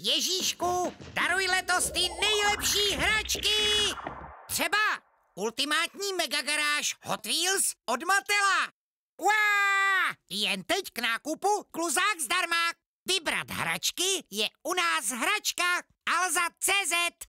Ježíšku, daruj letos ty nejlepší hračky! Třeba ultimátní megagaráž Hot Wheels od Mattela. Uá! Jen teď k nákupu kluzák zdarma. Vybrat hračky je u nás hračka Alza.cz.